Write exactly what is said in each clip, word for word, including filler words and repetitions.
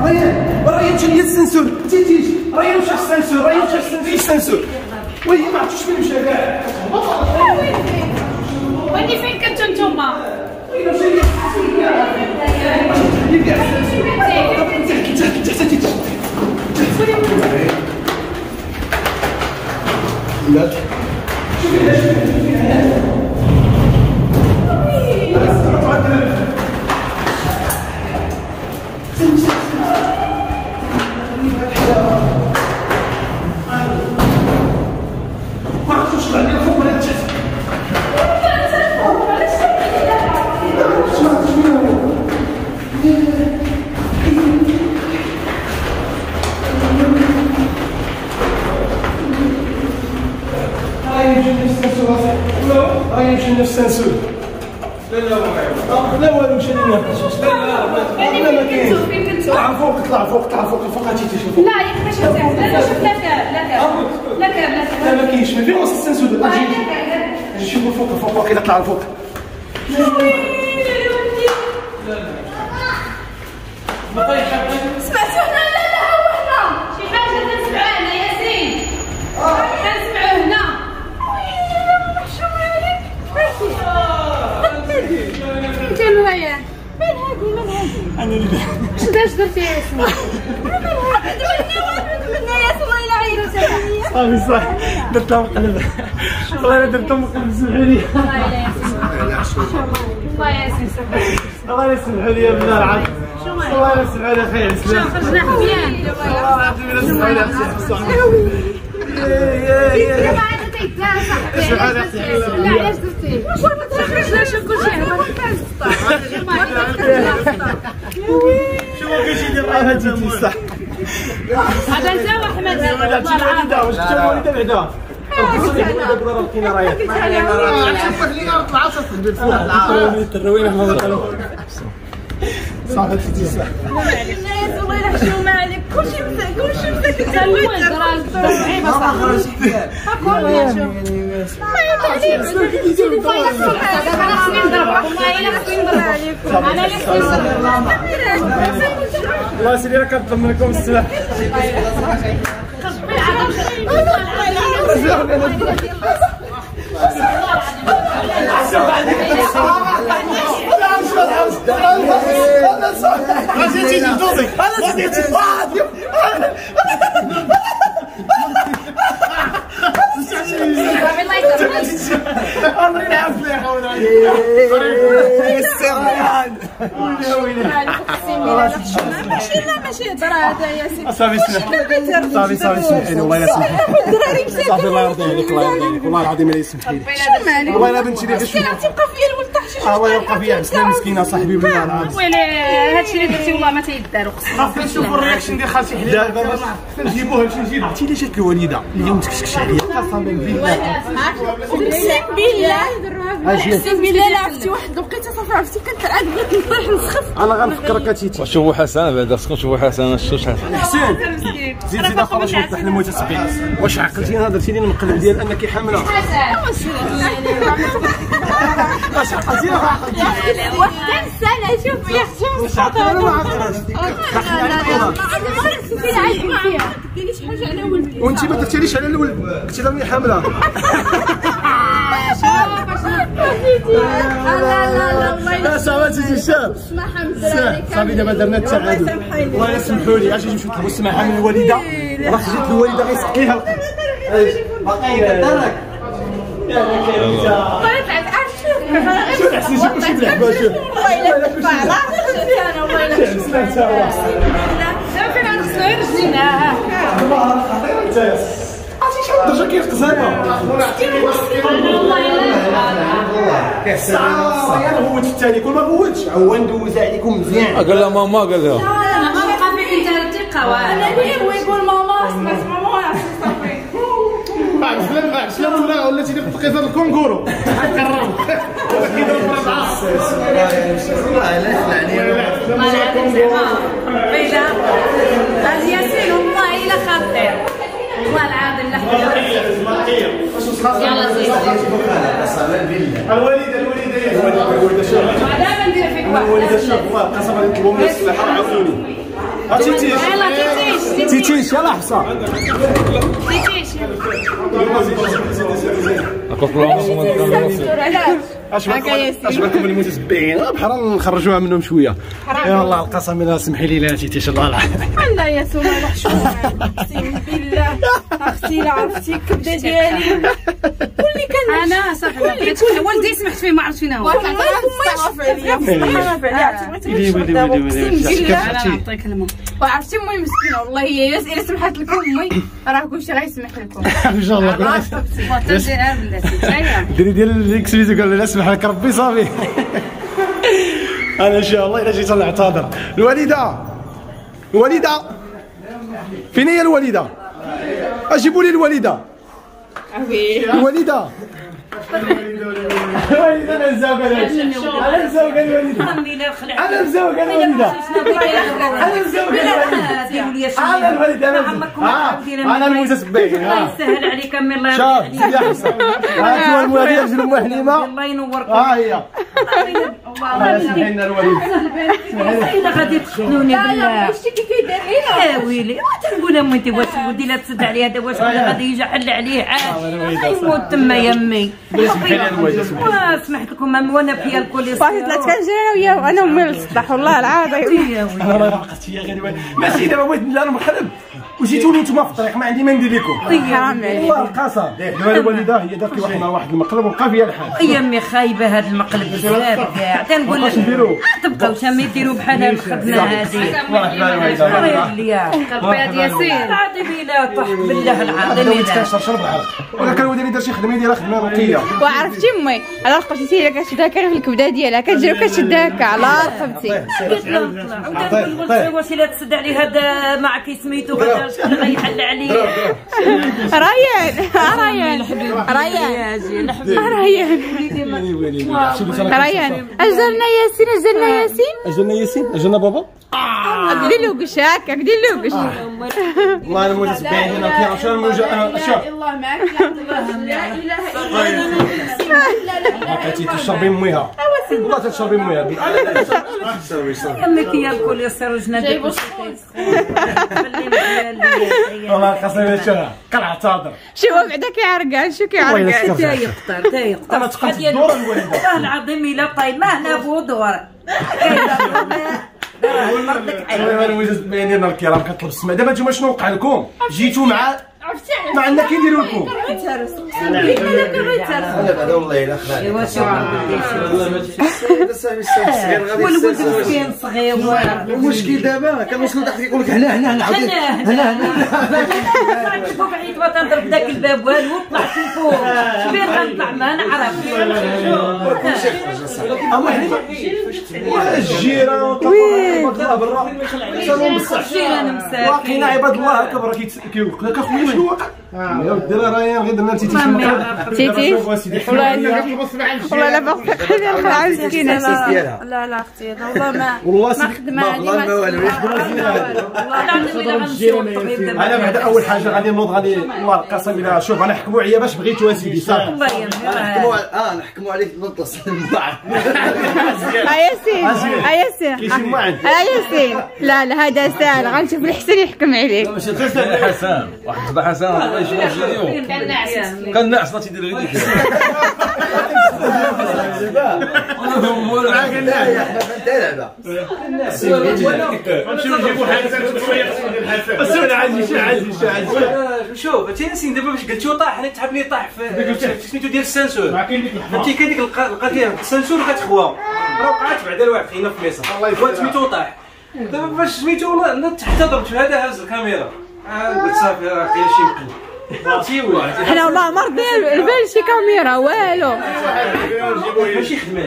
ريان ريان تجي السنسور تيتيش ريان مشى السنسور ريان مشى السنسور وي ما عرفتش فين مشى كاع واني فين كنتو نتوما؟ وين مشى لا السنسور لا لا لا والو مشى لينا لا لا ما كاينش طلع فوق طلع فوق طلع فوق فوق هاتي تشوف لا ياك باش لا لا شوف لا كاب لا كاب لا كاب لا ما كاينش فين وسط السنسور اجي اجي شوف فوق فوق فوق كذا طلع فوق سمعتو هنا لا لا هو هنا شي حاجه كنسمعو هنا ياسين كنسمعو هنا انت ريان من هادي من هادي انا اللي اش درتي يا ياسين من ياسين الله يلا عيرو صافي صح درت لها مقلب والله انا درت لها مقلب سمحوا لي الله ياسين سمحوا الله يسمحوا لي يا ابن العم الله يسمحوا لي خير سلام خرجنا حبيان والله العظيم الا سمحوا لي يا ما عاد تيتها صاحبي لا علاش درتي ما خرجناش كلشي هبط شنو كلشي ديال راه هادي صح هذا انت واحمد والله العظيم واش انت الوالده بعدا ضرب كاين رايح صافي تيجي صح الناس الله يحشم عليك كلشي مسك كلشي مسك انت الولد راه صعيبه صح هاكا شوف انا اللي الله يسير لك كنطلب منكم السلاح غادي تجي دوزك غادي تجي عمري نعرف لي حول السريان ماشي لا ماشي هضره هذا ياسين صافي صافي صافي سمحي لي والله الا سمحي صافي الله يرضي عليك الله يرضي عليك والله العظيم الا يسمحي لي والله الا بنتي لي غير تبقى فيا الولد تحت الله يبقى فيها مسكينه مسكينه صاحبي بالله العظيم ويلي هادشي اللي درتي والله ما تيدارو خاصنا نشوفوا الرياكشن ديال خالتي حليل دابا باش نجيبوها باش نجيبها عرفتي علاش جات الوالده اليوم تكشكش عليا قسما بالله اقسم بالله اقسم بالله لا عرفتي واحد الوقيته صافي عرفتي كنتعاد بغيت نطيح نسخف انا غنفكرك هاتيتي شوفوا حسن بعدا خصكم تشوفوا حسن شحال حسين زيد زيد اخر باش نفتح المتسبع واش عقلتي انا درتي لي المقلب ديال انك حامله واش عقلتي واحد السنه شوف يا شوف انا ما عقلتش ديريش حاجه على ولدي وانت ما درتيليش على الولد قلتي لها حامله لا لا لا لا صافي تجي الشاب صافي دابا درنا التعادل الله يسمحوا لي اجي نمشيو نطلبوا السماحه من الوالده راه جات الوالده غيسقيها باقي درك شوف احسن شوف كلشي بالحبه شوف والله الا كنت انا والله الا كنت انا فين غنغسلو غير رجلينا الله خطير انت عرفتي شحال درجه كيرقص هذا والله الا كيحسن يا هو الثاني كل ما فوتش هو ندوز عليكم مزيان قال لها ماما قال لها لا ما بقى فيك انت الثقه انا اللي هو يقول ماما سمعت ماما صافي عرفت عرفت ولا ولا تيدير التقيطه الكونغورو كرم كيضرب براسها والله العظيم زعما بيدا هاد ياسين والله الا خطير والله العظيم لا يلا زيد الوالده الوالده الوالده شوف دابا ندير فيك واحد الوالده شوف والله قسما نطلبوا من السلاح عاونوني تيتيش تيتيش يلا حفصه تيتيش اش بالكم المتتبعين بحال نخرجوها منهم شويه يا الله القسم بالله سمحي لي لا تيتيش الله العظيم لا يا سوما محشومه اقسم بالله اختي لا عرفتي الكبده ديالي كلي كان انا صاحبي بغيت والدي سمحت فيه ما عرفت فين هو نعطيك المهم وعرفتي امي مسكينه والله هي الا سمحت لكم امي راه كلشي غيسمح لكم ان شاء الله ديري ديال الاكسبيزي قال لا سمح لك ربي صافي انا ان شاء الله الا جيت نعتذر. الوالده الوالده فين هي الوالده؟ اجيبوا لي الوالده الوالده الوالده انا مزوقه انا مزوقه الوالده انا مزوقه الوالده انا مزوقه انا الوالده انا انا المتتبعين الله يسهل عليك امي الله شوف سيدي حسن ها هو المواليه ديال ام حليمه الله ينوركم ها هي الله سمحي لنا الوالده الا غادي تقتلوني بالله شتي كي كيدير لينا يا ويلي وتنقول امي واش ودي لا تسد عليه هذا واش غادي يجي حل عليه عاد يموت تما يا امي سمحت لكم امي وانا فيا الكوليسترول صافي طلعت كنجري انا وياه انا وامي للسطح والله العظيم انا راه عقلت يا غير ماشي دابا بغيت لا نخرب وجيتوا لي نتوما في الطريق ما عندي ما ندير لكم حرام عليك والله القسم دابا الوالده هي دارت لي واحد واحد المقلب وبقى فيا الحال يا امي خايبه هذا المقلب بزاف كاع تنقول لك تبقاو تما يديروا بحال الخدمه هذه قلبي هاد ياسين العظيم الا طح بالله العظيم الا شرب العرق ولا كان ودي دار شي خدمه ديالها خدمه رقيه وعرفتي امي على رقبتي هي كتشدها كان في الكبده ديالها كتجري وكتشدها هكا على رقبتي ونقول واش الا تسد عليه هذا مع كي سميتو هذا شكون غيحل عليه ريان ريان ريان ريان ريان اجلنا ياسين اجلنا ياسين اجلنا ياسين اجلنا بابا ديري له قش هكا ديري له قش والله انا متتبعين هنا كي شنو الموجه شوف الله معك لا اله الا الله عطيتي تشربي مويها والله تشربي مويها امي كي ياكل يصير جنابك والله قسم بالله كنعتذر شوف بعدا كيعرقان شو كيعرقان تا يقطر تا يقطر انا تقلت الدور والله العظيم الا طايب ما هنا بو دور انا المتتبعين ديالنا الكرام كنطلب السماح دابا نتوما شنو وقع لكم؟ جيتوا مع ما عندنا كيديروا لكم انا بعدا والله الا خلاص ايوا شوف والولد مسكين صغير المشكل دابا كنوصلوا تحت يقول لك هنا هنا هنا عاودي هنا هنا كيفوق عليك وتنضرب داك الباب والو طلعت لفوق شبين غنطلع ما نعرف اما حنا الجيران الله برا الجيران مساكين واقينا عباد الله هكا برا كيوقف لك اخويا شنو واقع يا ودي راه راه غير درنا تيتي تيتي والله والله لا باغي حنا الخلعه مسكينه لا لا لا اختي والله ما والله ما خدمه هذه ما والو انا بعدا اول حاجه غادي نوض غادي والله القسم بالله شوف انا نحكموا عليا باش بغيتو اسيدي صافي نحكموا اه نحكموا عليك نطلص ها ياسين ها ياسين ها ياسين لا لا هذا سهل غنشوف الحسن يحكم عليك ماشي غير حسن واحد خدا حسن الله يشوف فيديو كان ناعس كان ناعس ما تيدير غير ديك نمشيو نجيبو حسن شويه السؤال عادي شي عادي شي عادي شوف انت نسين دابا باش قلتو طاح انا تحبني طاح في سميتو ديال السنسور فهمتي كاين ديك القضيه السنسور كتخوى راه وقعت بعدا لواحد خينا في ميسا الله سميتو طاح دابا باش سميتو حتى ضربت في هذا هز الكاميرا قلت صافي راه كاين شي مقلب حنا والله ما رضينا البال شي كاميرا والو ماشي خدمه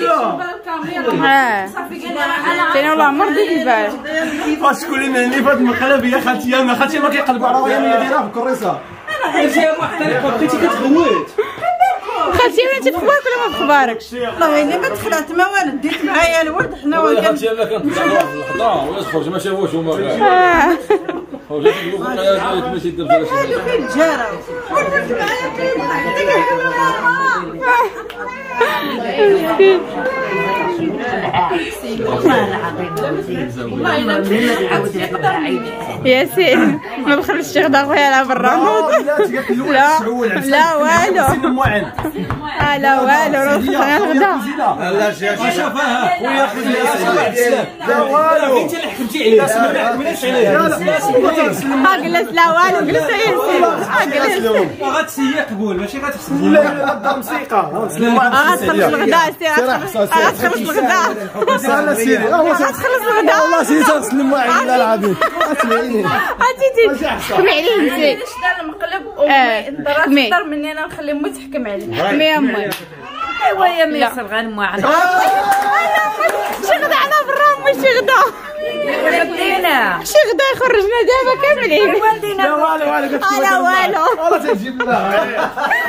اه حنا والله ما رضينا البال شكون اللي مهني فهاد المقلب يا خالتي انا خالتي ما كيقلبوا على راه هي دايره في الكريسه انت يا محترم بقيتي كتغوت خالتي ولا تفخبارك ولا ما تخباركش والله الا ما دخلت ما والو ديت معايا الولد حنا ولا خالتي انا كنت في اللحظه ولا تخرج ما شافوش هما اه وجات يقولوا لك ماشي دير فيها شي حاجه الجاره مسكين والله العظيم والله ما نعاود لك ياسين ما بخرجش شي غدا خويا على برا. لا لا والو اه لا والو روح خلينا الغدا. لا شي شوفها خويا خويا لا والو انت اللي حكمتي عليه ما حكمناش عليه. اه جلس لا والو جلس ياسين اه جلس غتسيق قول ماشي غتخسر. لا الدار مسيقه سلم اه تخلص الغدا سير تخلص الغدا. انا سيدي تخلص الغدا والله سيدي تسلم واحد والله العظيم اسمعيني هاتي حكم عليه انت. باش دار المقلب ومي اكثر مني انا نخلي امي تحكم عليه. مي امي ايوا يا ميسر غنمو عندك شي غدا على برا امي شي غدا ودينا شي غدا يخرجنا دابا كاملين. لا والو والو قلت لا والو والله تنجيب لها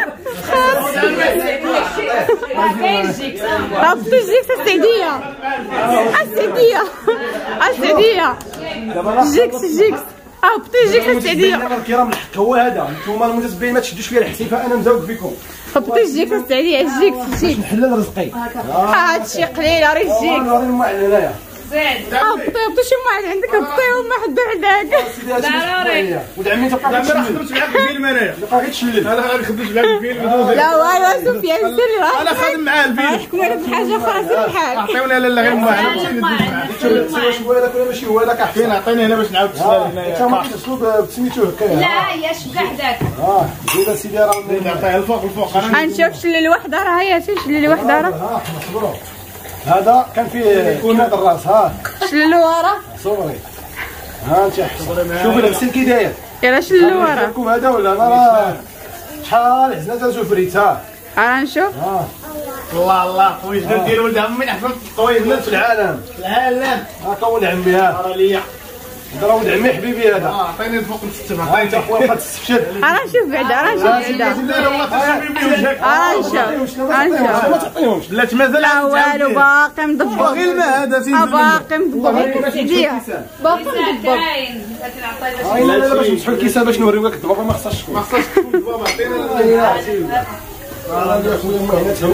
ربطوا الجيكس السعدية السعدية السعدية الجيكس الجيكس ربطوا الجيكس السعدية. الكرام الحق هو هذا انتم المتتبعين ما تشدوش فيا الحسيفه انا مزوق فيكم. ربطوا الجيكس السعدية الجيكس الجيكس نحلل رزقي. هادشي قليل راه الجيكس نوري المعلم هنايا هبطي شي واحد عندك هبطيهم ما حد بعدك ضروري. ولد عمي تبقى غير خدمت معاك الفيلم انايا تبقى غير تشلل. انا غير خدمت معاك الفيلم. لا والو سفيان سير انا خادم معاه الفيلم. حكموا على بحاجه اخرى سير بحال عطيونا لا لا غير معاه نمشي ندوز معاه. شوف هذاك ولا ماشي هو هذاك احسن. عطيني هنا باش نعاود نشتغل هنايا. انت ما كتسلوب سميتو هكايا. لا يا شبح داك اه زيد سيدي راه نعطيها الفوق الفوق. غنشوف شلل وحده راه هي شلل وحده راه. ها صبروا هذا كان فيه كوناد الراس. ها شلل ورا صبري ها انت شوفي الغسيل كي داير. يلا شلل ورا لكم هذا ولا انا راه شحال حزنا تنشوف فريت. ها راه نشوف. ها الله الله خويا شنو دير ولد عمي احسن قوي بنات في العالم. العالم هاكا ولد عمي. ها راه ليا هذا ولد عمي حبيبي هذا. اه عطيني الفوق نستف. ها انت خويا بقى تستفشد. راه نشوف بعدا راه نشوف بعدا لا والله تشوفي بوجهك. راه نشوف راه نشوف ما تعطيهمش بلاتي مازال. لا والو باقي مضبط غير الماء هذا زين باقي مضبط سيديا باقي مضبط. لا لا باش نمسحوا الكيسه باش نوريوك الضبابه ما خصهاش تكون. ما خصهاش تكون الضبابه. عطينا راه يا خويا ما هنا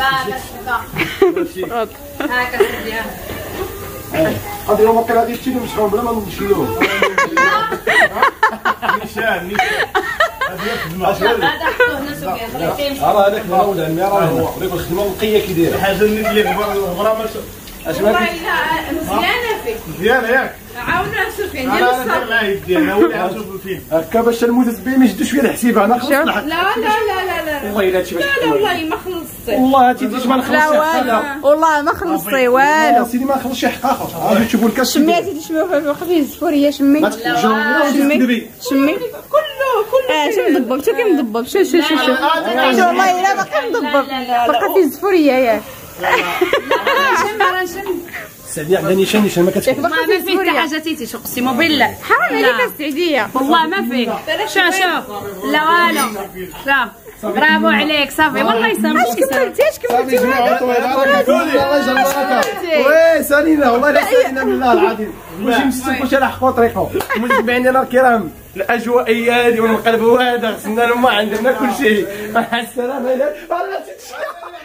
تهلا هاكا سيدي هذه يوم كان غادي تشيلو مسحوهم بلا ما نشيلوهم. نيشان نيشان هذا حطوه هنا سفيان راه هذاك هو ولد عمي راه هو وريك الخدمه نقيه كي دايره. حاجه اللي غبره الغبره ما اش ما مزيانه فيك مزيانه ياك عاونوها سفيان ديال انا الصبر. ندير معاه يدي انا هو اللي غنشوف الفيلم هكا باش المتتبعين ما يشدوش فيا الحسيبه. انا خلصت الحق. لا لا لا لا لا والله الا هادشي باش لا والله ما خلصتي. والله هاتي ما نخلصش. لا والو والله ما خلصتي والو. سيدي ما نخلصش شي حق اخر. غادي تشوفوا الكاس. شميتي تشميو في الوقت الزفوريه شمي ما تجاوبنيش شمي شمي كله كله اه شو مضبب شو كي مضبب شو شو شو شو شو والله الا باقي مضبب باقي في الزفوريه ياك. شم راه شم السعديه عندها نيشان نيشان ما كتشوف. ما فيه حتى حاجه تيتي شو قسموا بالله حرام عليك السعديه والله ما فيه. شوف شوف لا والو شوف برافو عليك صافي والله يسامحك. اش كملتي اش كملتي الله يجزاك. وي سالينا والله لا سالينا بالله العظيم. واش مسك واش لحقوا طريقه. المتبعين الكرام الاجوائيه هذه والمقلب هذا غسلنا لهم ما عندنا كل شيء. مع السلامه.